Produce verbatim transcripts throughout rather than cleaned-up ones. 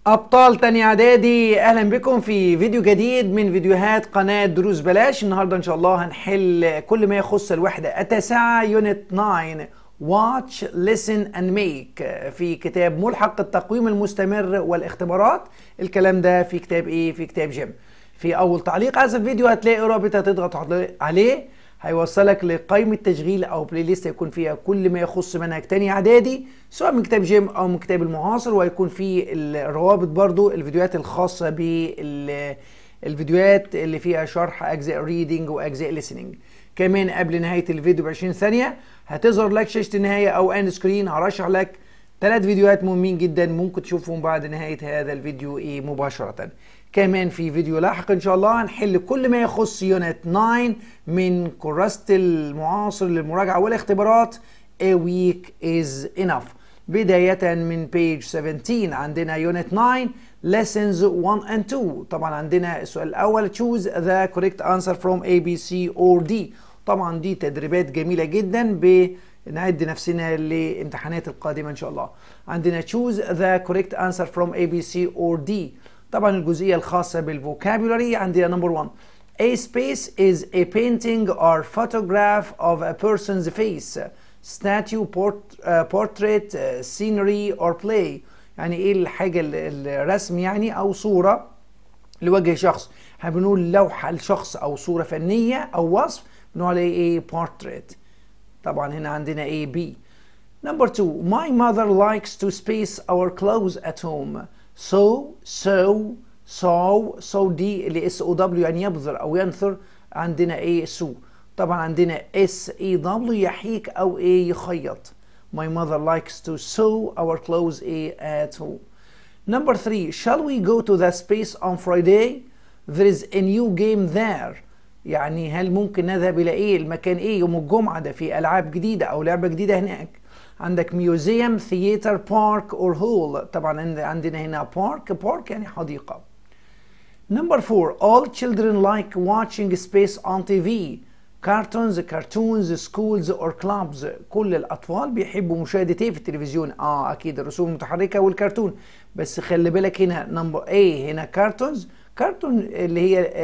أبطال تاني إعدادي، أهلا بكم في فيديو جديد من فيديوهات قناة دروس بلاش. النهاردة إن شاء الله هنحل كل ما يخص الوحدة التاسعة يونت تسعة Watch, Listen and Make في كتاب ملحق التقويم المستمر والاختبارات. الكلام ده في كتاب إيه؟ في كتاب جيم. في أول تعليق على الفيديو هتلاقي رابط هتضغط عليه هيوصلك لقائمة تشغيل أو بلاي ليست يكون فيها كل ما يخص منهج تاني إعدادي سواء من كتاب جيم أو من كتاب المعاصر، وهيكون فيه الروابط برضو الفيديوهات الخاصة بالفيديوهات اللي فيها شرح أجزاء ريدنج وأجزاء ليسننج. كمان قبل نهاية الفيديو ب عشرين ثانية هتظهر لك شاشة النهاية أو أند سكرين، هرشح لك ثلاث فيديوهات مهمين جدا ممكن تشوفهم بعد نهاية هذا الفيديو إيه مباشرة. كمان في فيديو لاحق ان شاء الله هنحل كل ما يخص يونت تسعة من كراسة المعاصر للمراجعة والاختبارات. A week is enough. بداية من page سبعتاشر عندنا يونت تسعة lessons واحد and اتنين. طبعا عندنا السؤال الأول choose the correct answer from A, B, C or D. طبعا دي تدريبات جميلة جدا بنعد نفسنا لامتحانات القادمة ان شاء الله. عندنا choose the correct answer from A, B, C or D. طبعا الجزئية الخاصة بالفوكابولاري عندنا نمبر واحد A space is a painting or photograph of a person's face, statue, port, uh, portrait, uh, scenery or play. يعني ايه الحاجة الرسم يعني او صورة لوجه شخص. بنقول لوحة لشخص او صورة فنية او وصف بنقول عليه ايه portrait. طبعا هنا عندنا A B. Number two My mother likes to space our clothes at home. so so so so دي اللي اس او دبليو يعني يبذر او ينثر. عندنا ايه سو. طبعا عندنا اس اي دبليو يحيك او ايه يخيط. My mother likes to sew our clothes at home. Number three shall we go to the space on Friday? There is a new game there. يعني هل ممكن نذهب الى ايه المكان ايه يوم الجمعة؟ ده في العاب جديدة او لعبة جديدة هناك. عندك ميوزيوم، ثياتر، بارك اور هول. طبعا عندنا هنا بارك بارك يعني حديقة. Number four all children like watching space on تي في. cartoons, cartoons, schools or clubs. كل الأطفال بيحبوا مشاهدة ايه في التلفزيون؟ اه أكيد الرسوم المتحركة والكرتون. بس خلي بالك هنا نمبر A هنا كارتونز. كرتون اللي هي آه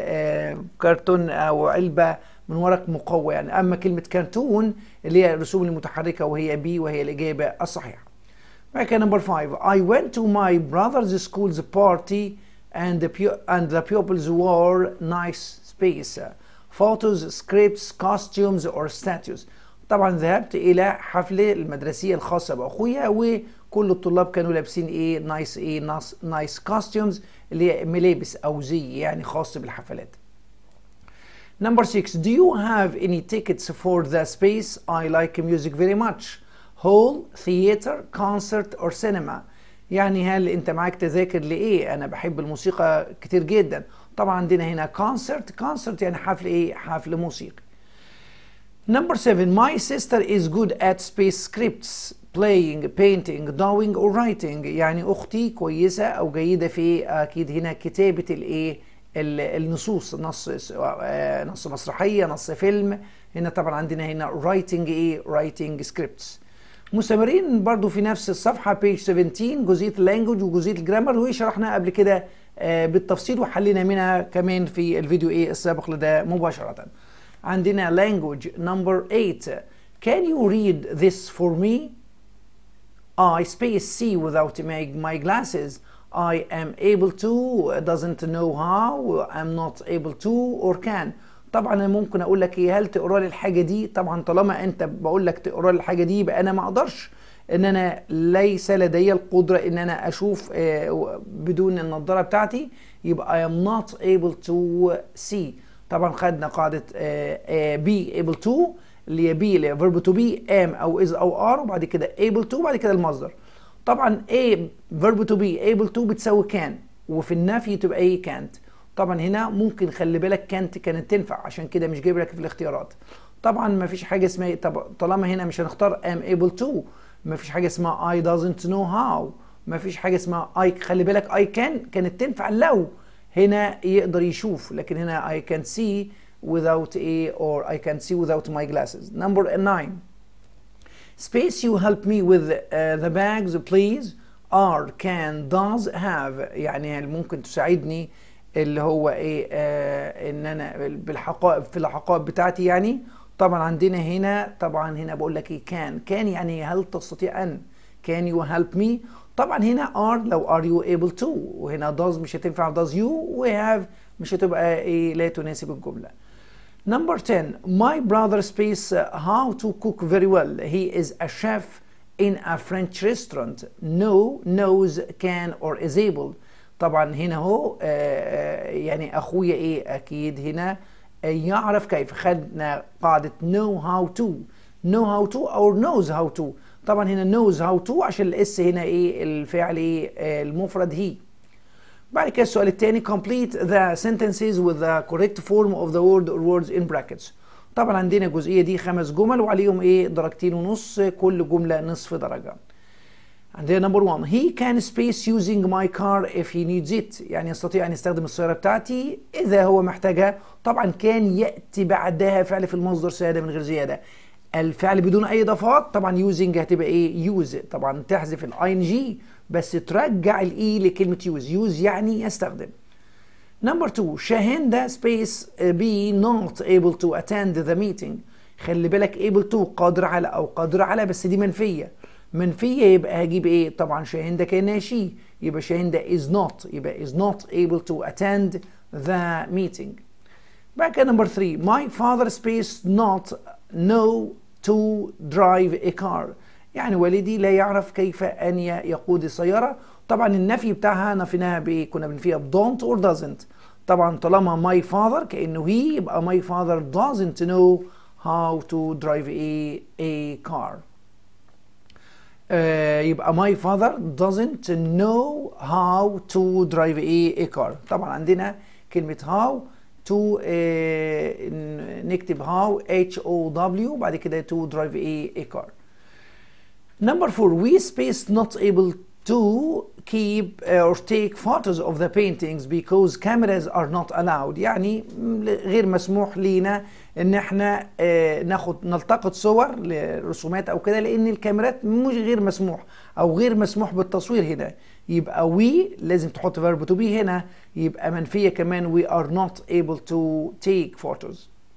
آه كرتون أو علبة من ورق مقوى يعني. أما كلمة كرتون اللي هي الرسوم المتحركة وهي بي وهي الإجابة الصحيحة. بعد كده نمبر خمسة I went to my brother's school's party and the, and the pupils wore nice space. photos, scripts, costumes or statues. طبعا ذهبت إلى حفلة المدرسية الخاصة بأخويا وكل الطلاب كانوا لابسين إيه نايس إيه نايس نايس costumes اللي هي ملابس أو زي يعني خاص بالحفلات. Number six Do you have any tickets for the space? I like music very much. Hall, theater, concert or cinema. يعني هل انت معاك تذاكر لايه؟ انا بحب الموسيقى كتير جدا. طبعا عندنا هنا concert. concert يعني حفل ايه؟ حفل موسيقي. Number seven My sister is good at space scripts, playing, painting, drawing or writing. يعني اختي كويسة او جيدة في اكيد هنا كتابة الايه النصوص، نص نص مسرحية، نص فيلم. هنا طبعا عندنا هنا writing ايه writing scripts. مستمرين برضو في نفس الصفحة page سبعتاشر جزئية اللانجوج وجزئية الجرامر وشرحناها قبل كده بالتفصيل وحلينا منها كمان في الفيديو ايه السابق لده مباشرة. عندنا language number eight Can you read this for me? I space C without my, my glasses. I am able to, doesn't know how, I'm not able to or can. طبعا انا ممكن اقول لك ايه هل تقرا لي الحاجه دي؟ طبعا طالما انت بقول لك تقرا لي الحاجه دي يبقى انا ما اقدرش ان انا ليس لدي القدره ان انا اشوف بدون النضاره بتاعتي، يبقى I am not able to see. طبعا خدنا قاعده be able to اللي هي be اللي هي verb to be am او is او are وبعد كده able to وبعد كده المصدر. طبعا a verb to be able to بتساوي can وفي النفي تبقى ايه can't. طبعا هنا ممكن خلي بالك كانت كانت تنفع عشان كده مش جايب لك في الاختيارات. طبعا ما فيش حاجه اسمها طب طالما هنا مش هنختار am able to. ما فيش حاجه اسمها I doesn't know how. ما فيش حاجه اسمها I خلي بالك I can كانت تنفع لو هنا يقدر يشوف، لكن هنا I can see without a or I can see without my glasses. Number nine Space you help me with uh, the bags please. are can does have يعني ممكن تساعدني اللي هو ايه آه ان انا بالحقائب في الحقائب بتاعتي يعني. طبعا عندنا هنا طبعا هنا بقول لك ايه كان كان يعني هل تستطيع ان can you help me. طبعا هنا are لو are you able to وهنا does مش هتنفع does you و have مش هتبقى ايه لا تناسب الجملة. Number ten my brother speaks how to cook very well. He is a chef in a French restaurant. No knows can or is able. طبعا هنا هو آه يعني اخويا ايه اكيد هنا آه يعرف كيف. خدنا قاعدة know how to know how to or knows how to. طبعا هنا knows how to عشان الاس هنا ايه الفعل ايه آه المفرد هي. بعد كده السؤال الثاني complete the sentences with the correct form of the word or words in brackets. طبعا عندنا الجزئية دي خمس جمل وعليهم ايه درجتين ونص كل جملة نصف درجة. عندنا number one he can space using my car if he needs it. يعني يستطيع أن يستخدم السيارة بتاعتي إذا هو محتاجها. طبعا كان يأتي بعدها فعل في المصدر سادة من غير زيادة. الفعل بدون أي إضافات طبعا using هتبقى إيه use. طبعا تحذف ال ing بس ترجع ال e لكلمة use. use يعني يستخدم. number two شاهندة space be not able to attend the meeting. خلي بالك able to قادر على أو قادر على بس دي منفية. منفية يبقى هجيب ايه طبعا شاهندة كأنها شي يبقى شاهندة is not يبقى is not able to attend the meeting. بعد كده number three my father space not know to drive a car. يعني والدي لا يعرف كيف أن يقود السيارة. طبعا النفي بتاعها نفيناها بايه كنا بنفيها don't or doesn't. طبعا طالما my father كأنه he يبقى my father doesn't know how to drive a, a car. Uh, يبقى my father doesn't know how to drive a, a car. طبعا عندنا كلمة how to uh, نكتب how H O W بعد كده to drive a, a car. Number four we space not able to keep uh, or take photos of the paintings because cameras are not allowed. يعني غير مسموح لينا ان احنا آه ناخد نلتقط صور لرسومات او كده لان الكاميرات مش غير مسموح او غير مسموح بالتصوير هنا. يبقى we لازم تحط verb to be هنا يبقى منفية كمان we are not able to take photos.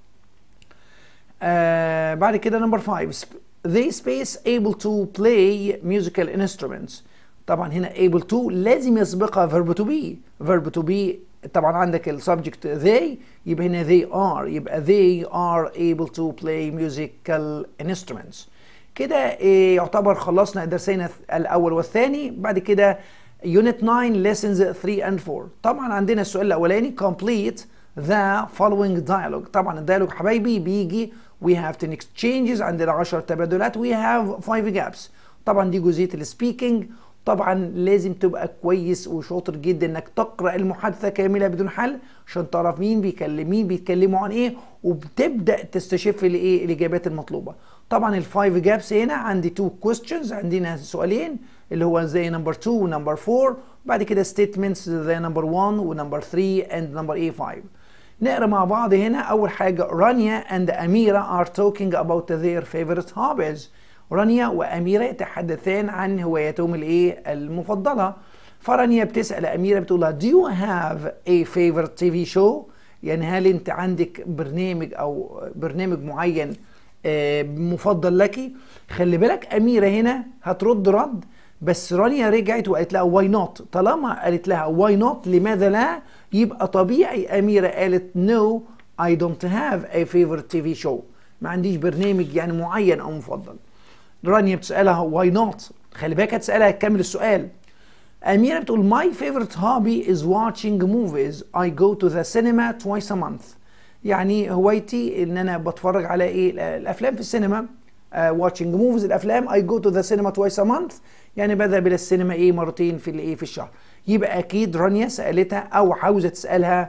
آه بعد كده number five they space able to play musical instruments. طبعا هنا able to لازم يسبقها verb to be. verb to be طبعا عندك ال subject they يبقى هنا they are يبقى they are able to play musical instruments. كده إيه يعتبر خلصنا درسين الأول والثاني. بعد كده unit nine lessons three and four. طبعا عندنا السؤال الأولاني complete the following dialogue. طبعا الديالوج حبايبي بيجي we have ten exchanges عندنا عشر تبادلات we have five gaps. طبعا دي جزئية السبيكينج. طبعا لازم تبقى كويس وشاطر جدا انك تقرأ المحادثة كاملة بدون حل عشان تعرف مين بيكلم مين بيتكلموا عن ايه وبتبدأ تستشف الايه الاجابات المطلوبة. طبعا الفايف جابس هنا عندي تو questions عندنا سؤالين اللي هو زي نمبر two ونمبر four بعد كده statements زي نمبر one ونمبر three and نمبر five. نقرا مع بعض هنا. اول حاجة رانيا and أميرة are talking about their favorite hobbies. رانيا وأميرة يتحدثان عن هواياتهم الايه المفضلة. فرانيا بتسأل أميرة بتقول لها do you have a favorite تي في show. يعني هل انت عندك برنامج او برنامج معين آه مفضل لك. خلي بالك أميرة هنا هترد رد بس رانيا رجعت وقالت لها why not. طالما قالت لها why not لماذا لا يبقى طبيعي أميرة قالت no I don't have a favorite تي في show. ما عنديش برنامج يعني معين او مفضل. رانيا بتسألها why not. خلي بالك هتسألها تكمل السؤال. أميرة بتقول my favorite hobby is watching movies. I go to the cinema twice a month. يعني هوايتي ان انا بتفرج على ايه الافلام في السينما. uh, watching movies الافلام I go to the cinema twice a month يعني بذهب الى السينما ايه مرتين في الايه في الشهر. يبقى اكيد رانيا سألتها او عاوزة تسألها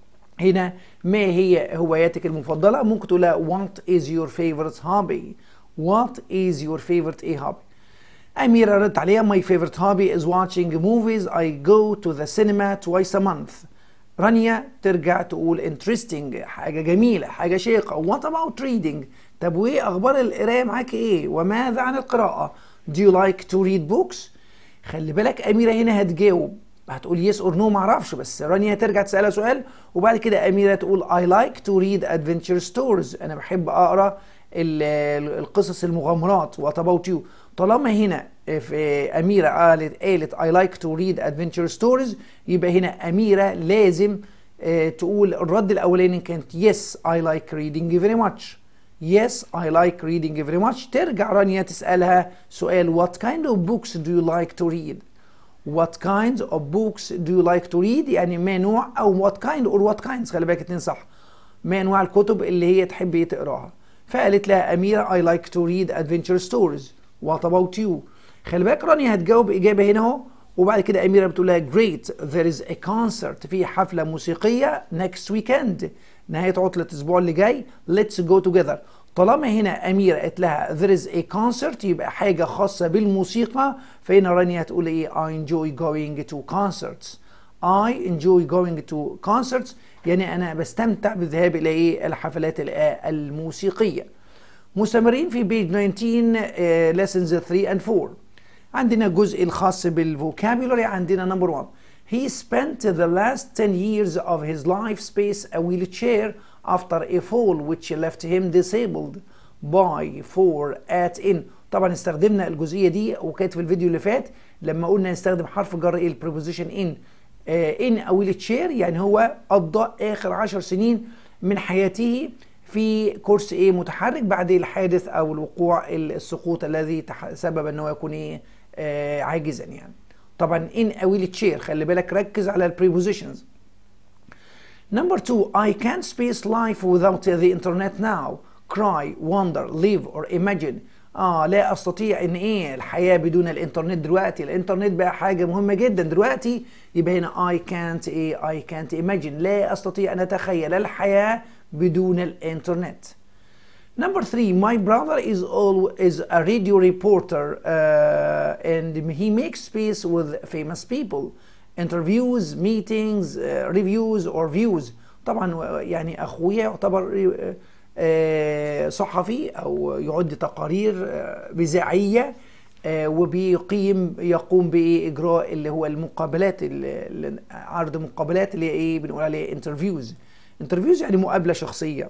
هنا ما هي هواياتك المفضلة. ممكن تقولها what is your favorite hobby. What is your favorite a hobby. أميرة ردت عليها my favorite hobby is watching movies. I go to the cinema twice a month. رانيا ترجع تقول interesting حاجة جميلة حاجة شيقة. What about reading. طب وإيه أخبار القراءة معاك إيه وماذا عن القراءة. Do you like to read books. خلي بالك أميرة هنا هتجاوب، هتقول يس اور نو معرفش، بس رانيا هترجع تسألها سؤال، وبعد كده أميرة تقول I like to read adventure stories، أنا بحب أقرأ القصص المغامرات. What about you؟ طالما هنا في أميرة قالت قالت I like to read adventure stories، يبقى هنا أميرة لازم تقول الرد الأولاني كانت yes I like reading very much. Yes I like reading very much. ترجع رانيا تسألها سؤال what kind of books do you like to read؟ What kinds of books do you like to read؟ يعني ما نوع أو what kind or what kinds، خلي بالك اتنين صح، ما أنواع الكتب اللي هي تحب تقراها. فقالت لها أميرة I like to read adventure stories. What about you؟ خلي بالك رانيا هتجاوب إجابة هنا أهو، وبعد كده أميرة بتقول لها great there is a concert، في حفلة موسيقية next weekend، نهاية عطلة الأسبوع اللي جاي، let's go together. طالما هنا أميرة قالت لها there is a concert يبقى حاجة خاصة بالموسيقى، فهنا رانيا هتقول إيه I enjoy going to concerts. I enjoy going to concerts يعني أنا بستمتع بالذهاب إلى إيه الحفلات الموسيقية. مستمرين في page nineteen uh, lessons three and four. عندنا الجزء الخاص بالفوكابولاري. عندنا number one. He spent the last ten years of his life space a wheelchair after a fall which left him disabled by four at in. طبعا استخدمنا الجزئية دي وكانت في الفيديو اللي فات لما قلنا نستخدم حرف جر ايه البريبوزيشن in. in a wheelchair يعني هو قضى آخر عشر سنين من حياته في كرسي ايه متحرك بعد الحادث او الوقوع السقوط الذي سبب انه يكون ايه آه عاجزا يعني. طبعا in a wheelchair خلي بالك ركز على البريبوزيشنز. Number two, I can't space life without the internet now. Cry, wonder, live or imagine. اه لا استطيع ان ايه الحياة بدون الانترنت دلوقتي، الانترنت بقى حاجة مهمة جدا دلوقتي، يبقى هنا I can't ايه I can't imagine، لا استطيع ان اتخيل الحياة بدون الانترنت. Number three, my brother is all is a radio reporter uh, and he makes space with famous people. Interviews, meetings, uh, reviews or views. طبعا يعني اخويا يعتبر uh, صحفي او يعد تقارير uh, اذاعيه uh, وبيقيم يقوم باجراء اللي هو المقابلات، عرض مقابلات اللي ايه بنقول عليه interviews. interviews يعني مقابله شخصيه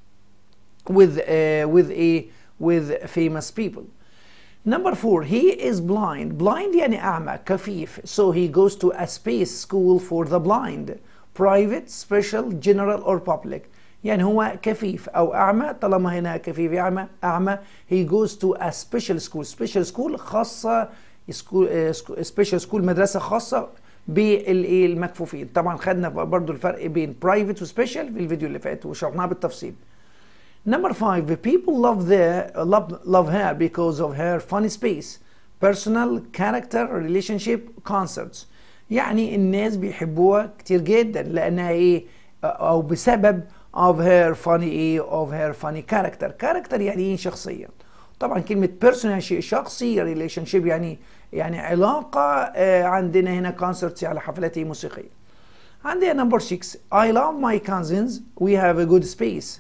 with uh, with a with famous people. Number four, he is blind. Blind يعني أعمى كفيف. So he goes to a space school for the blind. Private, special, general or public. يعني هو كفيف أو أعمى، طالما هنا كفيف أعمى أعمى he goes to a special school. Special school خاصة school, uh, special school مدرسة خاصة بالمكفوفين. طبعا خدنا برضو الفرق بين private و special في الفيديو اللي فات وشرحناه بالتفصيل. Number five, the people love the love love her because of her funny space, personal, character, relationship, concerts. يعني الناس بيحبوها كتير جدا لأنها إيه أو بسبب of her funny إيه of her funny character. character يعني إيه شخصية. طبعا كلمة personal شيء شخصي، relationship يعني يعني علاقة. آه عندنا هنا concerts على حفلات موسيقية. عندنا number six, I love my cousins. We have a good space.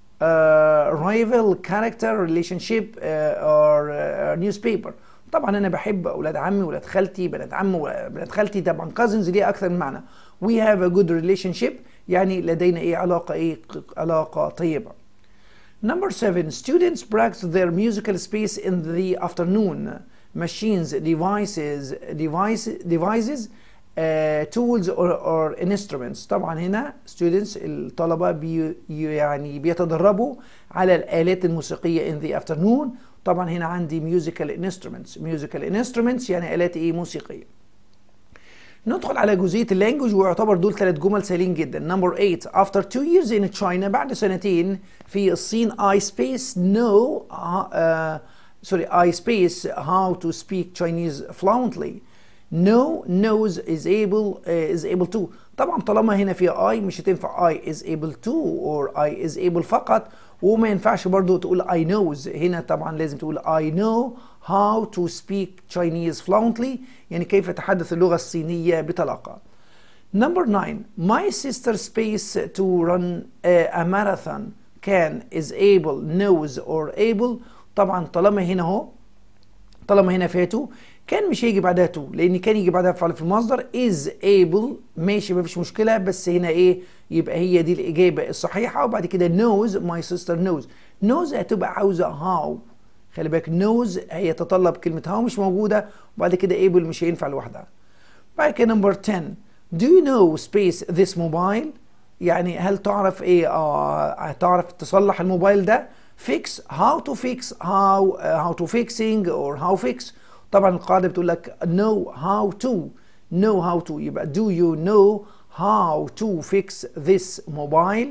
Uh, rival, character, relationship uh, or uh, newspaper. طبعا انا بحب اولاد عمي ولاد خالتي بنات عم وبنات خالتي. طبعا cousins ليه اكثر من معنى. we have a good relationship يعني لدينا ايه علاقه ايه علاقه طيبه. Number seven, students practice their musical space in the afternoon. Machines, devices, device, devices Uh, tools or, or instruments. طبعا هنا students الطلبة بي يعني بيتدربوا على الآلات الموسيقية in the afternoon. طبعا هنا عندي musical instruments. musical instruments يعني آلات ايه موسيقية. ندخل على جزئية اللانجوج ويعتبر دول ثلاث جمل سهلين جدا. Number eight, after two years in China بعد سنتين في الصين I space know uh, sorry I space how to speak Chinese fluently. No, knows, is able, uh, is able to. طبعا طالما هنا في I مش هتنفع I is able to or I is able فقط، وما ينفعش برضو تقول I knows. هنا طبعا لازم تقول I know how to speak Chinese fluently يعني كيف أتحدث اللغة الصينية بطلاقة. Number nine, my sister space to run a, a marathon can, is able, knows or able. طبعا طالما هنا هو طالما هنا فاتوا كان مش هيجي بعدها to لان كان يجي بعدها فعل في المصدر is able. ماشي مفيش مشكله، بس هنا ايه يبقى هي دي الاجابه الصحيحه. وبعد كده knows my sister knows. knows هتبقى عاوزه how. خلي بالك knows هيتطلب كلمه how مش موجوده، وبعد كده able مش هينفع لوحدها. بعد كده نمبر عشرة do you know space this mobile. يعني هل تعرف ايه اه تعرف تصلح الموبايل ده. fix how to fix how uh, how to fixing or how fix. طبعا القاعده بتقول لك know how to know how to يبقى do you know how to fix this mobile.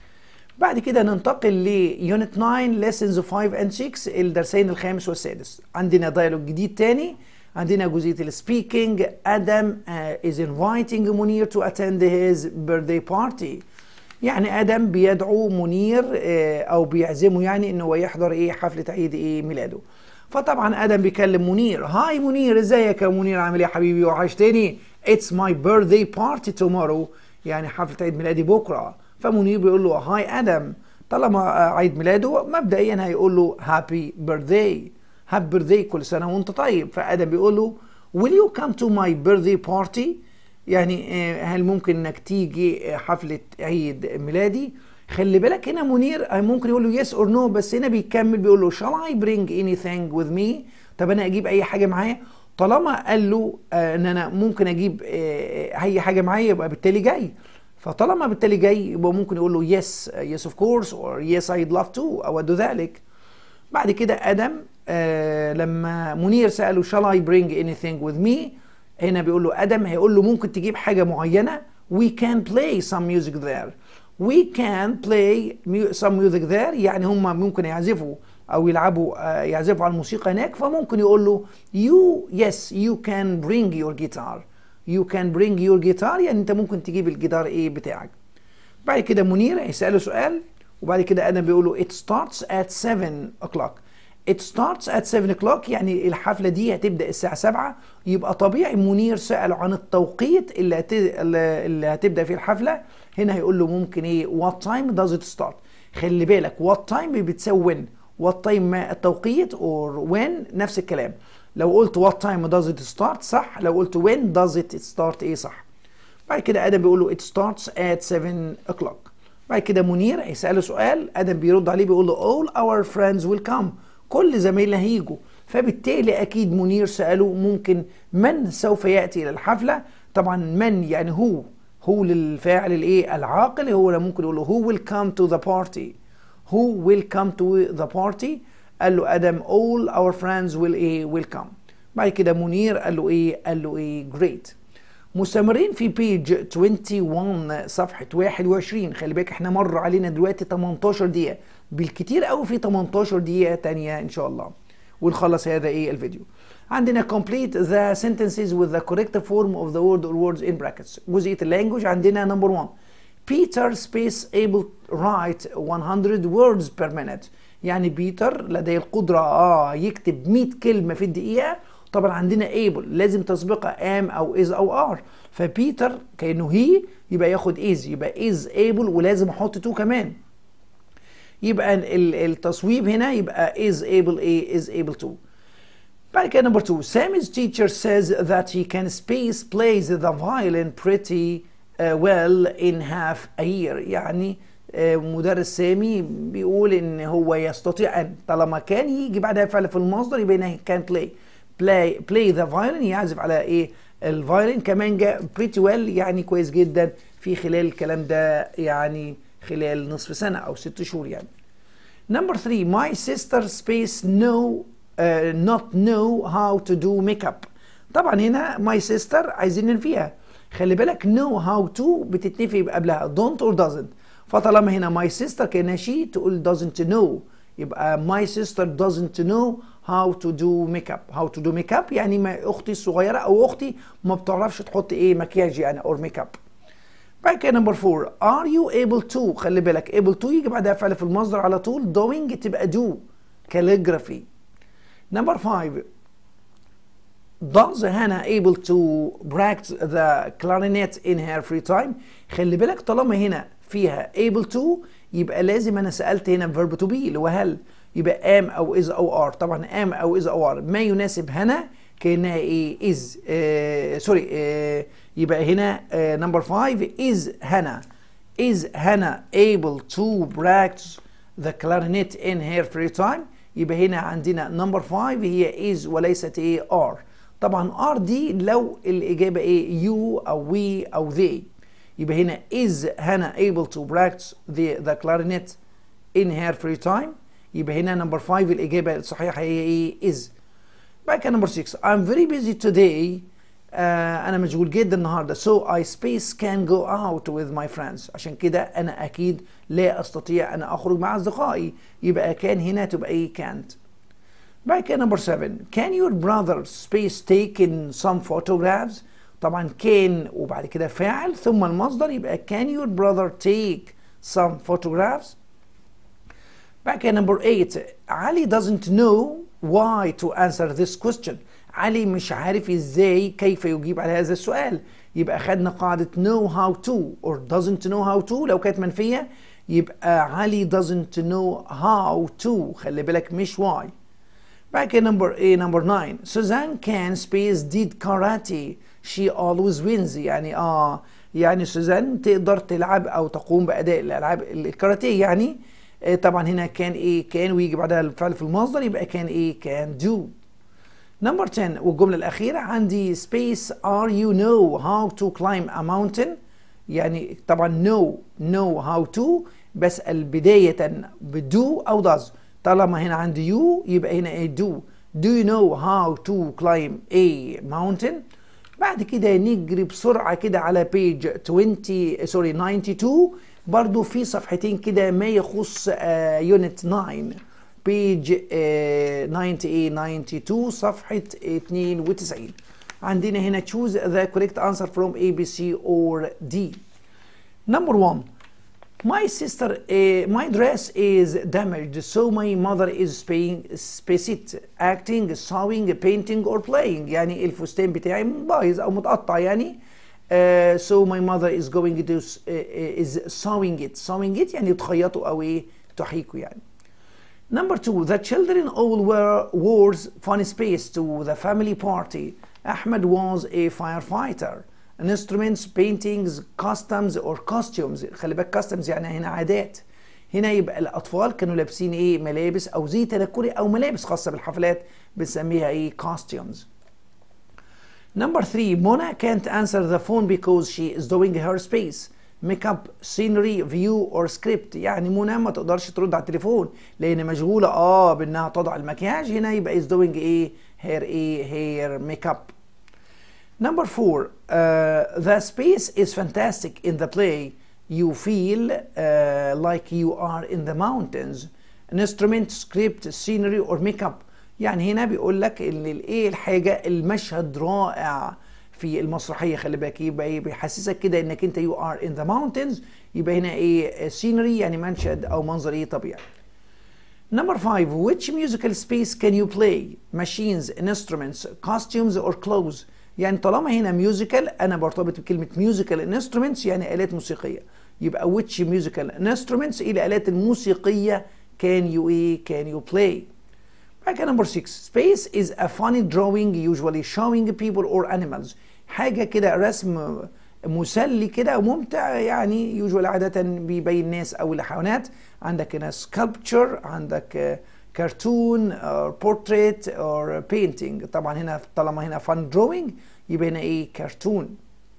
بعد كده ننتقل ليونت تسعة lessons خمسة and ستة الدرسين الخامس والسادس. عندنا دايلوج جديد تاني، عندنا جزئيه السبيكينج. ادم uh, is inviting منير to attend his birthday party. يعني ادم بيدعو منير uh, او بيعزمه يعني انه هو يحضر ايه حفله عيد ايه ميلاده. فطبعا ادم بيكلم منير. هاي منير، ازيك يا منير، عامل ايه يا حبيبي، وحشتني. It's my birthday party tomorrow. يعني حفله عيد ميلادي بكره. فمنير بيقول له هاي ادم. طالما عيد ميلاده مبدئيا هيقول له هابي بيرثداي. هابي بيرثداي، كل سنه وانت طيب. فادم بيقول له will you come to my birthday party. يعني هل ممكن انك تيجي حفله عيد ميلادي. خلي بالك هنا منير ممكن يقول له yes or no، بس هنا بيكمل بيقول له shall I bring anything with me. طب انا اجيب اي حاجه معايا. طالما قال له ان انا ممكن اجيب اي حاجه معايا يبقى بالتالي جاي. فطالما بالتالي جاي يبقى ممكن يقول له yes yes of course or yes I'd love to اود ذلك. بعد كده ادم آه لما منير ساله shall I bring anything with me، هنا بيقول له ادم هيقول له ممكن تجيب حاجه معينه. we can play some music there. we can play some music there يعني هم ممكن يعزفوا او يلعبوا آه يعزفوا على الموسيقى هناك. فممكن يقول له you yes you can bring your guitar. you can bring your guitar يعني انت ممكن تجيب الجيتار ايه بتاعك. بعد كده منير هيسأله سؤال، وبعد كده ادم بيقول له it starts at seven o'clock. it starts at seven o'clock يعني الحفلة دي هتبدأ الساعة سبعة. يبقى طبيعي منير سأله عن التوقيت اللي, هت... اللي هتبدأ فيه الحفلة. هنا هيقول له ممكن ايه what time does it start. خلي بالك what time بتساوي when. what time ما التوقيت or when نفس الكلام. لو قلت what time does it start صح، لو قلت when does it start ايه صح. بعد كده ادم بيقول له it starts at seven o'clock. بعد كده منير هيسأله سؤال، ادم بيرد عليه بيقول له all our friends will come. كل زمايلنا هيجوا. فبالتالي اكيد منير سأله ممكن من سوف يأتي الى الحفلة. طبعا من يعني هو هو للفاعل الايه العاقل. هو ممكن يقول له who will come to the party. who will come to the party. قال له ادم all our friends will ايه will come. بعد كده منير قال له ايه قال له ايه great. مستمرين في بيج واحد وعشرين صفحه واحد وعشرين. خلي بالك احنا مر علينا دلوقتي تمنتاشر دقيقه، بالكتير قوي في تمنتاشر دقيقه تانية ان شاء الله ونخلص هذا ايه الفيديو. عندنا complete the sentences with the correct form of the word or words in brackets. جزئيه اللانجوج عندنا نمبر واحد Peter space able write one hundred words per minute. يعني بيتر لديه القدرة اه يكتب مية كلمة في الدقيقة. طبعا عندنا able لازم تسبقها am او is او are. فبيتر كأنه هي يبقى ياخد is يبقى is able ولازم احط to كمان. يبقى التصويب هنا يبقى is able a is able to. بعد كده نمبر اتنين Sammy's teacher says that he can space plays the violin pretty uh, well in half a year. يعني مدرس سامي بيقول ان هو يستطيع ان طالما كان يجي بعدها فعل في المصدر يبقى هنا كان play play play the violin يعزف على ايه الفايولين. كمان جاء pretty well يعني كويس جدا في خلال الكلام ده يعني خلال نصف سنة او ست شهور يعني. نمبر ثلاثة my sister space know uh, not know how to do makeup. طبعا هنا my sister عايزين ننفيها. خلي بالك know how to بتتنفي قبلها don't or doesn't. فطالما هنا my sister كأنها she تقول doesn't know يبقى my sister doesn't know how to do makeup. how to do makeup يعني ما اختي الصغيرة او اختي ما بتعرفش تحط ايه مكياج يعني or makeup. بعد كده نمبر أربعة are you able to. خلي بالك able to يجي بعدها فعل في المصدر على طول doing تبقى do calligraphy. نمبر خمسة does Hannah able to practice the clarinet in her free time. خلي بالك طالما هنا فيها able to يبقى لازم انا سألت هنا verb to be اللي هو هل. يبقى am او is او are. طبعا am او is او are ما يناسب هنا كانها ايه is آه سوري آه يبقى هنا آه number five is Hannah is Hannah able to practice the clarinet in her free time. يبقى هنا عندنا number five هي is وليست ايه are. طبعا are دي لو الإجابة ايه you أو we أو they. يبقى هنا is Hannah able to practice the, the clarinet in her free time. يبقى هنا number five الإجابة الصحيحة هي ايه is. بعد كده number six I'm very busy today. آه أنا مشغول جدا النهاردة so I space can go out with my friends. عشان كده أنا أكيد لا أستطيع أن أخرج مع أصدقائي. يبقى كان هنا تبقى إيه can't. بعد كده number seven can your brother space taken some photographs. طبعا كان وبعد كده فاعل ثم المصدر يبقى can your brother take some photographs. بعد كده number eight علي doesn't know why to answer this question. علي مش عارف ازاي كيف يجيب على هذا السؤال. يبقى خدنا قاعدة know how to or doesn't know how to. لو كانت منفية يبقى علي doesn't know how to. خلي بالك مش why. بعد كده number A number nine Suzanne can space did karate she always wins. يعني اه يعني سوزان تقدر تلعب او تقوم باداء الالعاب الكاراتيه. يعني آه طبعا هنا كان ايه كان ويجي بعدها الفعل في المصدر يبقى كان ايه كان do. number ten والجملة الأخيرة عندي space are you know how to climb a mountain. يعني طبعا know know how to بسأل بداية بدو أو does. طالما هنا عندي you يبقى هنا ايه do. do you know how to climb a mountain. بعد كده نجري بسرعة كده على page twenty سوري ninety two. برضو في صفحتين كده ما يخص uh, unit nine page uh, ninety-eight ninety-two صفحة اتنين وتسعين. عندنا هنا choose the correct answer from A B C or D. number one my sister uh, my dress is damaged so my mother is paying space it acting sewing painting or playing. يعني الفستان بتاعي بايظ او متقطع يعني uh, so my mother is going to uh, is sewing it sewing it يعني تخيطه او ايه تحيكه يعني. number two the children all were wore fun space to the family party. Ahmed was a firefighter. instruments paintings customs or costumes. خلي بالك customs يعني هنا عادات. هنا يبقى الأطفال كانوا لابسين إيه ملابس أو زي تنكري أو ملابس خاصة بالحفلات بنسميها إيه costumes. number three Mona can't answer the phone because she is doing her space makeup scenery view or script. يعني منى ما تقدرش ترد على التليفون لأن مشغولة آه بأنها تضع المكياج. هنا يبقى is doing إيه her إيه hair makeup. number four uh, the space is fantastic in the play you feel uh, like you are in the mountains. an instrument script scenery or makeup. يعني هنا بيقول لك ان الايه الحاجه المشهد رائع في المسرحيه. خلي بالك يبقى ايه بيحسسك كده انك انت you are in the mountains. يبقى هنا ايه scenery يعني مشهد او منظر ايه طبيعي. number five which musical space can you play machines instruments costumes or clothes. يعني طالما هنا musical أنا برتبط بكلمة musical instruments يعني آلات موسيقية. يبقى which musical instruments إلى آلات الموسيقية can you إيه can you play. بعد كده number six space is a funny drawing usually showing people or animals. حاجة كده رسم مسلي كده وممتع يعني usually عادة بيبين الناس أو الحيوانات. عندك هنا sculpture عندك كرتون or portrait or painting. طبعا هنا طالما هنا fun drawing يبقى هنا ايه كرتون.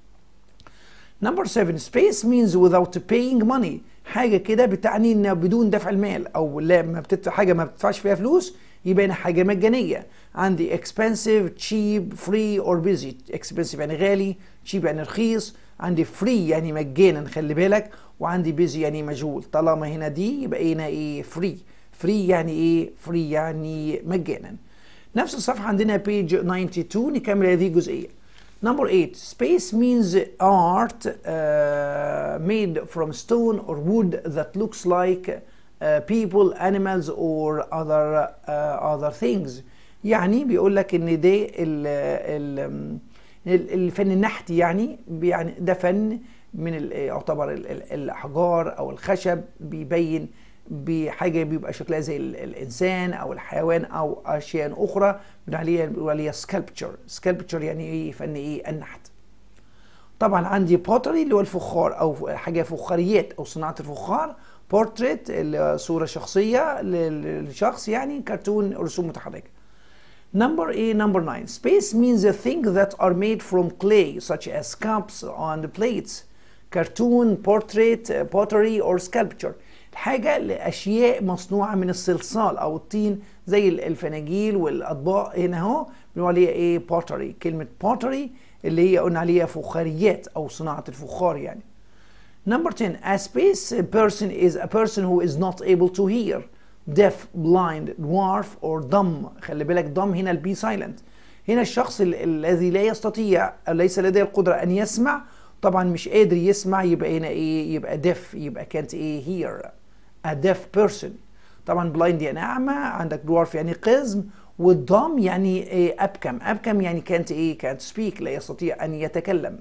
number seven space means without paying money. حاجة كده بتعني ان بدون دفع المال او لا ما بتدفع حاجة ما بتدفعش فيها فلوس يبقى هنا حاجة مجانية. عندي expensive cheap free or busy. expensive يعني غالي cheap يعني رخيص. عندي free يعني مجانا خلي بالك. وعندي busy يعني مشغول. طالما هنا دي يبقى هنا ايه free. فري يعني ايه فري يعني مجانا. نفس الصفحة عندنا page ninety-two نكمل هذه الجزئية. number eight space means art uh, made from stone or wood that looks like uh, people animals or other uh, other things. يعني بيقول لك ان ده ال ال الفن النحتي يعني يعني ده فن من يعتبر الاحجار او الخشب بيبين بحاجه بيبقى شكلها زي الانسان او الحيوان او اشياء اخرى، بنقول عليها بنقول عليها سكالبتشر. سكالبتشر يعني ايه؟ فن ايه؟ النحت. طبعا عندي بوتري اللي هو الفخار او حاجه فخاريات او صناعه الفخار. بورتريت صوره شخصيه لشخص يعني. كرتون رسوم متحركه. Number A, number nine. Space means the things that are made from clay, such as cups and plates. Cartoon, portrait, pottery or sculpture. الحاجة لأشياء مصنوعة من الصلصال أو الطين زي الفناجيل والأطباق. هنا أهو بنقول عليها إيه؟ pottery. كلمة pottery اللي هي قلنا عليها فخاريات أو صناعة الفخار يعني. Number ten. A space person is a person who is not able to hear. deaf, blind, dwarf or dumb. خلي بالك dumb هنا البي سايلنت. هنا الشخص الذي لا يستطيع أو ليس لديه القدرة أن يسمع، طبعا مش قادر يسمع، يبقى هنا إيه؟ يبقى deaf، يبقى can't إيه؟ hear. a deaf person. طبعا blind يعني أعمى، عندك dwarf يعني قزم، والdumb يعني إيه؟ أبكم. أبكم يعني can't إيه؟ can't speak، لا يستطيع أن يتكلم.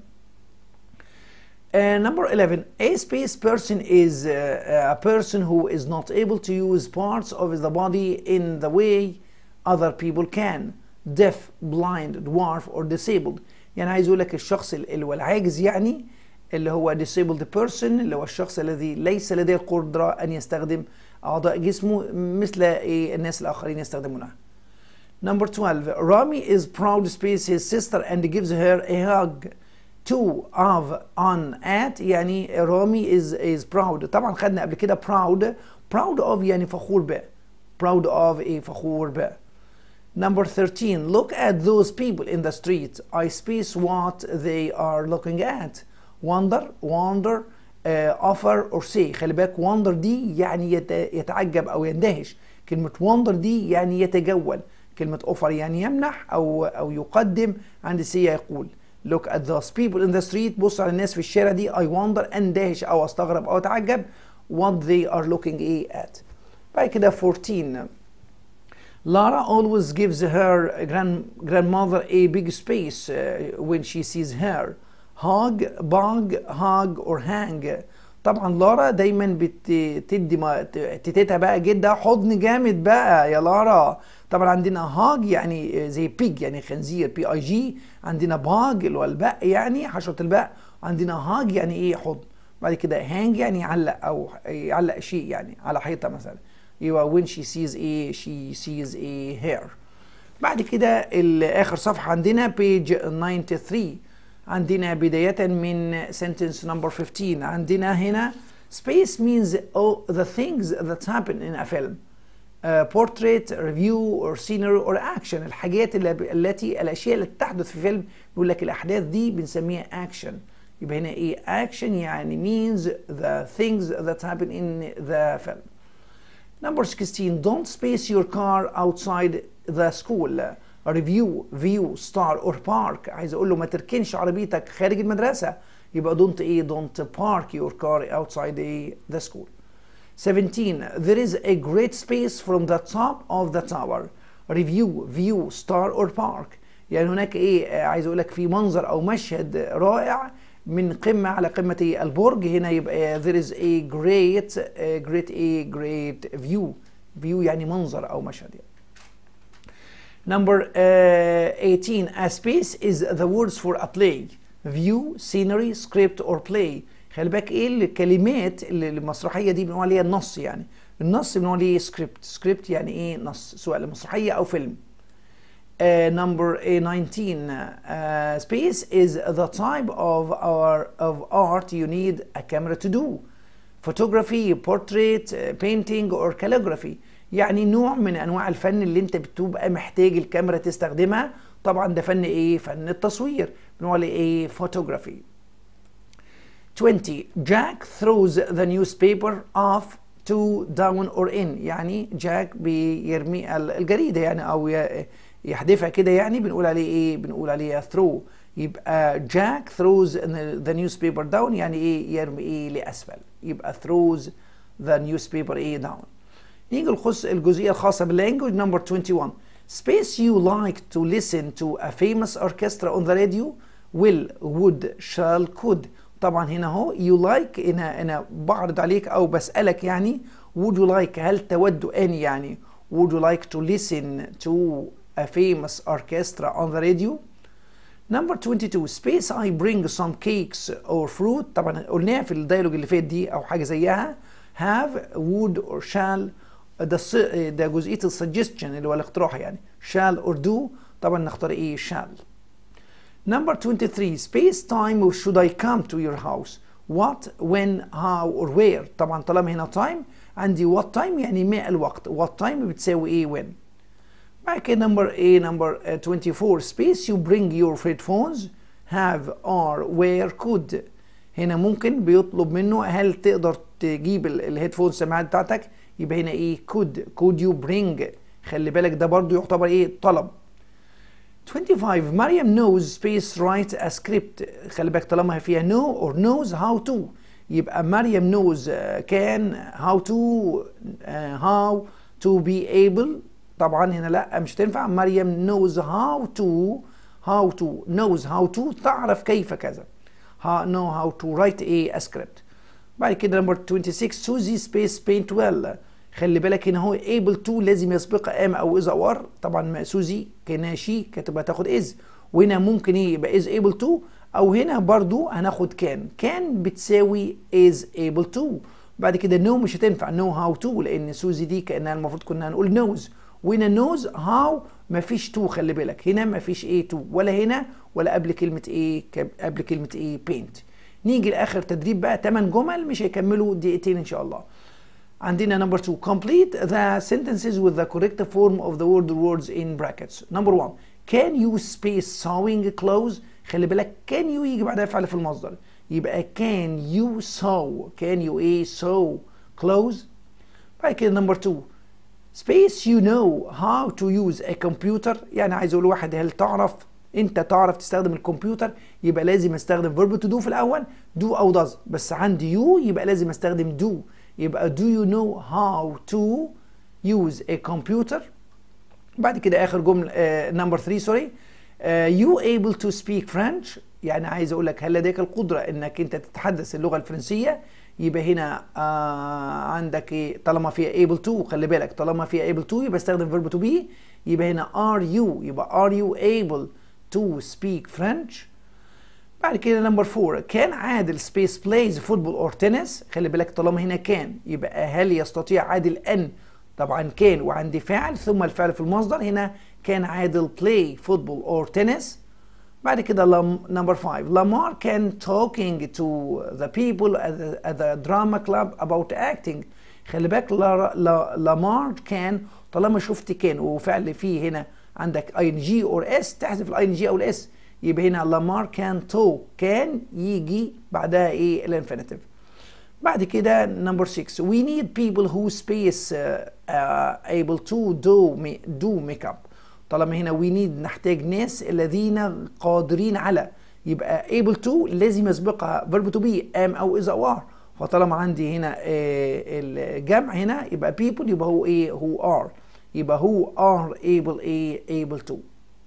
Uh, number eleven. A space person is uh, a person who is not able to use parts of the body in the way other people can. Deaf, blind, dwarf or disabled. يعني عايز اقول لك الشخص اللي هو العاجز يعني اللي هو disabled person اللي هو الشخص الذي ليس لديه القدرة أن يستخدم أعضاء جسمه مثل الناس الآخرين يستخدمونها. Number twelve. Rami is proud space his sister and gives her a hug. to, of, on, at يعني رامي is is proud. طبعا خدنا قبل كده proud. proud of يعني فخور ب. proud of ايه؟ فخور ب. Number thirteen. Look at those people in the street. I space what they are looking at. wonder, wonder, uh, offer or say. خلي بالك wonder دي يعني يت, يتعجب أو يندهش. كلمة wonder دي يعني يتجول. كلمة offer يعني يمنح أو أو يقدم. عند say يقول. Look at those people in the street. بص على الناس في الشارع دي. I wonder اندهش أو أستغرب أو أتعجب what they are looking at. بعد كده fourteen. Lara always gives her grand, grandmother a big space uh, when she sees her. Hug, bug, hug or hang. طبعا لارا دايما بتدي ما تتيتها بقى جدا حضن جامد بقى يا لارا. طبعا عندنا هاج يعني زي بيج يعني خنزير بي اي جي. عندنا باج اللي هو البق يعني حشرة البق. عندنا هاج يعني ايه؟ حضن. بعد كده هانج يعني يعلق او يعلق شيء يعني على حيطة مثلا. يبقى when she sees a she sees a hair. بعد كده اخر صفحة عندنا page ninety-three. عندنا بداية من sentence number fifteen. عندنا هنا space means all the things that happen in a film. uh, portrait, review or scenery or action. الحاجات التي الأشياء التي تحدث في فيلم بيقول لك الأحداث دي بنسميها action. يبقى هنا إيه؟ action يعني means the things that happen in the film. Number sixteen. Don't space your car outside the school. review, view, star or park. عايز اقول له ما تركنش عربيتك خارج المدرسة. يبقى don't ايه؟ don't park your car outside the school. seventeen. There is a great space from the top of the tower. review, view, star or park. يعني هناك ايه؟ عايز اقول لك في منظر او مشهد رائع من قمة على قمة ايه؟ البرج. هنا يبقى there is a great a great a great view. view يعني منظر او مشهد يعني. Number uh, eighteen. A space is the words for a play. View, scenery, script or play. خلي بالك ايه الكلمات اللي المسرحية دي بنقول عليها النص يعني. النص بنقول عليه script. script يعني ايه؟ نص سواء لمسرحية أو فيلم. Uh, number nineteen. Uh, space is the type of our of art you need a camera to do. Photography, portrait, painting or calligraphy. يعني نوع من انواع الفن اللي انت بتبقى محتاج الكاميرا تستخدمها. طبعا ده فن ايه؟ فن التصوير. بنقول ايه؟ photography. twenty. Jack throws the newspaper off, to, down or in. يعني جاك بيرمي الجريدة يعني او يحدفها كده يعني بنقول عليه ايه؟ بنقول عليه throw. يبقى Jack throws the newspaper down يعني ايه؟ يرمي ايه؟ لأسفل. يبقى throws the newspaper ايه؟ down. نيجي نخص الجزئية الخاصة باللانجوج. number twenty-one. Space you like to listen to a famous orchestra on the radio. will, would, shall, could. طبعا هنا اهو you like، هنا انا بعرض عليك او بسألك يعني would you like، هل تود ان يعني would you like to listen to a famous orchestra on the radio. Number twenty-two space I bring some cakes or fruit. طبعا قلناها في الديالوج اللي فات دي او حاجه زيها have would or shall. ده ده جزئيه السجستشن اللي هو الاقتراح يعني shall or do. طبعا نختار ايه shall. Number twenty-three space time or should I come to your house. what when how or where. طبعا طالما هنا time عندي what time يعني ما الوقت، what time بتساوي ايه when. بعد كده number A number uh, twenty-four space you bring your headphones have are where could. هنا ممكن بيطلب منه هل تقدر تجيب الهيدفون سماعات بتاعتك، يبقى هنا ايه could could you bring. خلي بالك ده برضو يعتبر ايه طلب. twenty-five مريم knows space write a script. خلي بالك طالما فيها know or knows how to يبقى مريم knows uh, can how to uh, how to be able. طبعا هنا لا مش تنفع. مريم knows how to how to knows how to تعرف كيف كذا how know how to write a, a script. بعد كده number twenty-six Suzy space paint well. خلي بالك هنا هو able to لازم يسبقها am او is او are. طبعا سوزي كانها شي كانت تبقى تاخد is، وهنا ممكن ايه يبقى is able to، او هنا برضو هناخد كان كان بتساوي is able to. بعد كده no مش هتنفع know how to لان سوزي دي كانها المفروض كنا هنقول knows، وهنا knows how مفيش to. خلي بالك هنا مفيش ايه to ولا هنا ولا قبل كلمة ايه قبل كلمة ايه paint. نيجي لاخر تدريب بقى ثمان جمل مش هيكملوا دقيقتين ان شاء الله. عندنا number two complete the sentences with the correct form of the word words in brackets. number one can you space sewing clothes. خلي بالك can you يجي بعدها فعل في المصدر يبقى can you sew can you ايه sew clothes. بعد كده number two space you know how to use a computer. يعني عايز اقول واحد هل تعرف انت تعرف تستخدم الكمبيوتر، يبقى لازم استخدم verb to do في الاول do او does، بس عندي you يبقى لازم استخدم do. يبقى do you know how to use a computer. بعد كده اخر جمله uh, number three sorry uh, you able to speak French. يعني عايز اقول لك هل لديك القدره انك انت تتحدث اللغه الفرنسيه. يبقى هنا uh, عندك ايه طالما فيها able to. خلي بالك طالما فيها able to يبقى استخدم verb to be. يبقى هنا are you يبقى are you able to speak French. بعد كده نمبر فور كان عادل سبيس بلايز فوتبول اور تنس. خلي بالك طالما هنا كان يبقى هل يستطيع عادل ان. طبعا كان وعندي فعل ثم الفعل في المصدر. هنا كان عادل بلاي فوتبول اور تنس. بعد كده نمبر فايف لامار كان talking to the people at the, at the drama club about acting. خلي بالك لامار كان طالما شفت كان وفعل فيه هنا عندك اي ان جي اور اس تحذف الاي ان جي او الاس. يبقى هنا لامار كان تو كان يجي بعدها ايه الانفينيتيف. بعد كده نمبر ستة we need people who space uh, uh, able to do do makeup. طالما هنا we need نحتاج ناس الذين قادرين على يبقى able to لازم يسبقها verb to be am او is او are. فطالما عندي هنا آه الجمع هنا يبقى people يبقى هو ايه who are يبقى who are able ايه able to.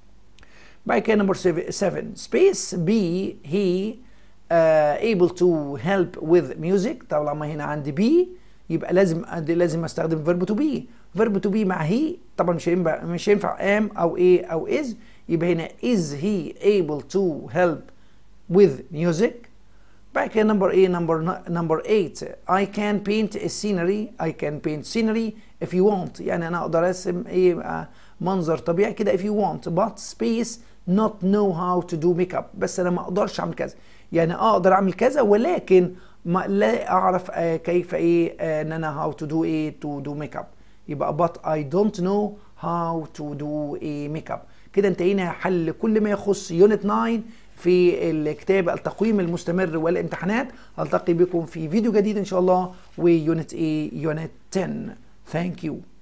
بعد كده نمبر سبعة space B he uh, able to help with music. طالما هنا عندي B يبقى لازم لازم استخدم verb to be. verb to be مع he طبعا مش هينفع مش هينفع am او ايه او is. يبقى هنا is he able to help with music. بعد كده نمبر ايه نمبر نمبر ثمانية I can paint a scenery I can paint scenery if you want. يعني انا اقدر ارسم ايه منظر طبيعي كده if you want but space not know how to do makeup. بس انا ما اقدرش اعمل كذا يعني اقدر اعمل كذا ولكن ما لا اعرف آه كيف ايه آه ان انا how to do ايه to do makeup. يبقى but I don't know how to do a makeup. كده انتهينا حل كل ما يخص يونت تسعة في الكتاب التقويم المستمر والامتحانات. التقي بكم في فيديو جديد ان شاء الله ويونت ايه يونت عشرة. Thank you.